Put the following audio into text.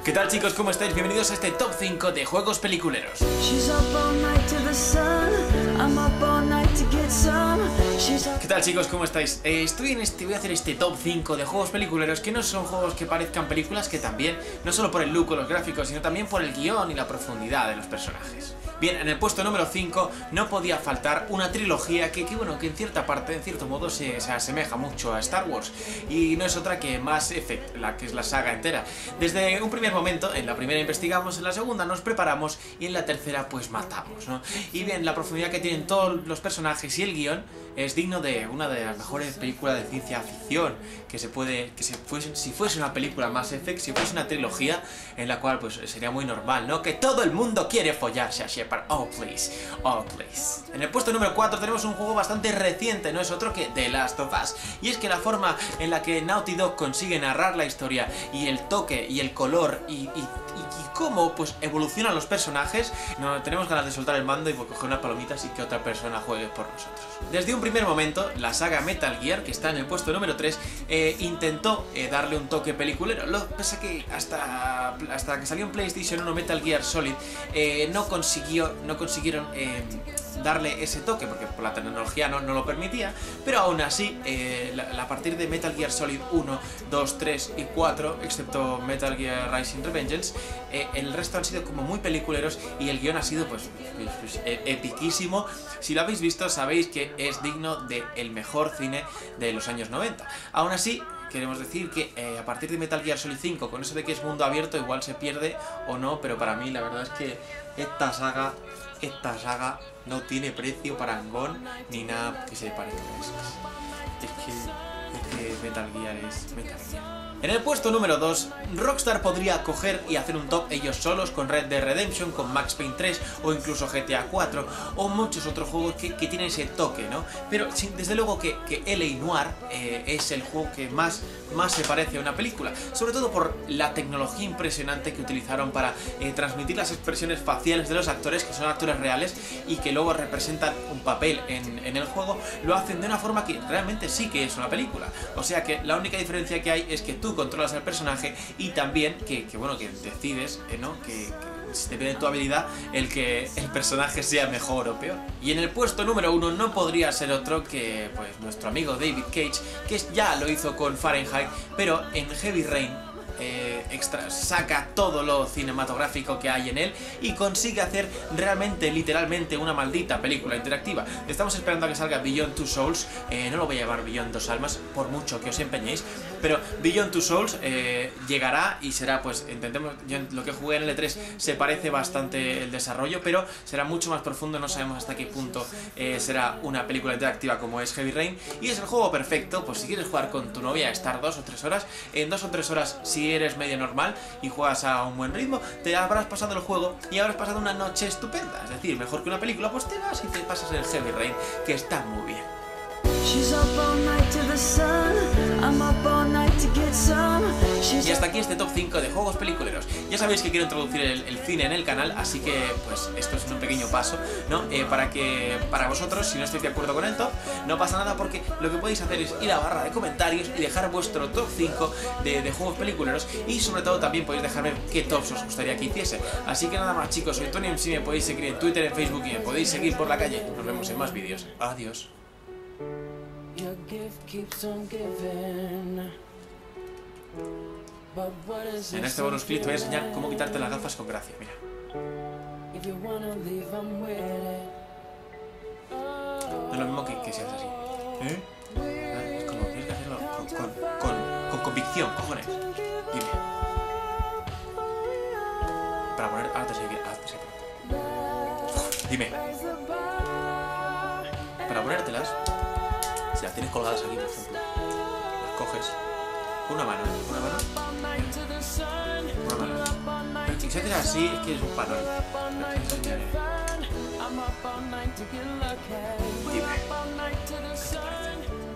¿Qué tal, chicos? ¿Cómo estáis? Bienvenidos a este top 5 de juegos peliculeros. ¿Qué tal, chicos? ¿Cómo estáis? Voy a hacer este top 5 de juegos peliculeros que no son juegos que parezcan películas, que también, no solo por el look o los gráficos, sino también por el guión y la profundidad de los personajes. Bien, en el puesto número 5 no podía faltar una trilogía que en cierta parte, en cierto modo, se asemeja mucho a Star Wars. Y no es otra que Mass Effect, la que es la saga entera. Desde un primer momento, en la primera investigamos, en la segunda nos preparamos y en la tercera pues matamos, ¿no? Y bien, la profundidad que tienen todos los personajes y el guión es digno de una de las mejores películas de ciencia ficción si fuese una película Mass Effect, si fuese una trilogía en la cual pues sería muy normal, ¿no? Que todo el mundo quiere follarse a Shepard. Oh please, oh please. En el puesto número 4 tenemos un juego bastante reciente, no es otro que The Last of Us. Y es que la forma en la que Naughty Dog consigue narrar la historia y el toque y el color y cómo pues evolucionan los personajes, no tenemos ganas de soltar el mando y coger unas palomitas y que otra persona juegue por nosotros. Desde un primer momento, la saga Metal Gear, que está en el puesto número 3, intentó darle un toque peliculero. Lo que pasa es que hasta que salió en PlayStation 1 Metal Gear Solid, no consiguieron darle ese toque, porque por la tecnología no lo permitía, pero aún así, a partir de Metal Gear Solid 1, 2, 3 y 4, excepto Metal Gear Rising Revengeance, el resto han sido como muy peliculeros y el guión ha sido pues epiquísimo. Si lo habéis visto sabéis que es digno del mejor cine de los años 90. Aún así, queremos decir que a partir de Metal Gear Solid 5, con eso de que es mundo abierto, igual se pierde o no, pero para mí la verdad es que esta saga no tiene precio, parangón, ni nada que se parezca a eso. Es que Metal Gear es Metal Gear. En el puesto número 2, Rockstar podría coger y hacer un top ellos solos con Red Dead Redemption, con Max Payne 3 o incluso GTA 4 o muchos otros juegos que tienen ese toque, ¿no? Pero desde luego que L.A. Noire es el juego que más se parece a una película, sobre todo por la tecnología impresionante que utilizaron para transmitir las expresiones faciales de los actores, que son actores reales y que luego representan un papel en el juego. Lo hacen de una forma que realmente sí que es una película. O sea que la única diferencia que hay es que tú controlas al personaje y también que decides, ¿no? Que depende de tu habilidad el que el personaje sea mejor o peor. Y en el puesto número 1 no podría ser otro que pues nuestro amigo David Cage, que ya lo hizo con Fahrenheit, pero en Heavy Rain saca todo lo cinematográfico que hay en él y consigue hacer realmente, literalmente, una maldita película interactiva. Estamos esperando a que salga Beyond Two Souls, no lo voy a llamar Beyond Dos Almas, por mucho que os empeñéis, pero Beyond Two Souls llegará y será, pues, intentemos, yo lo que jugué en L3 se parece bastante el desarrollo, pero será mucho más profundo, no sabemos hasta qué punto será una película interactiva como es Heavy Rain, y es el juego perfecto, pues si quieres jugar con tu novia, estar 2 o 3 horas, en 2 o 3 horas, si eres medio normal y juegas a un buen ritmo, te habrás pasado el juego y habrás pasado una noche estupenda. Es decir, mejor que una película, pues te vas y te pasas el Heavy Rain, que está muy bien. Y hasta aquí este top 5 de juegos peliculeros. Ya sabéis que quiero introducir el cine en el canal, así que pues esto es un pequeño paso, ¿no? Para vosotros, si no estáis de acuerdo con el top, no pasa nada, porque lo que podéis hacer es ir a la barra de comentarios y dejar vuestro top 5 de juegos peliculeros, y sobre todo también podéis dejarme qué tops os gustaría que hiciese. Así que nada más, chicos, soy Tony MC, me podéis seguir en Twitter, en Facebook y me podéis seguir por la calle. Nos vemos en más vídeos. Adiós. En este bonus clip te voy a enseñar cómo quitarte las gafas con gracia, mira. No es lo mismo que seas así, ¿eh? Es como tienes que hacerlo con convicción, cojones. Dime. Para poner... Ahora te sé. Dime. Para ponértelas, si las tienes colgadas aquí, por ejemplo, las coges con una mano. Pero si se haces así, es que es un panón. Dime, ¿qué te parece?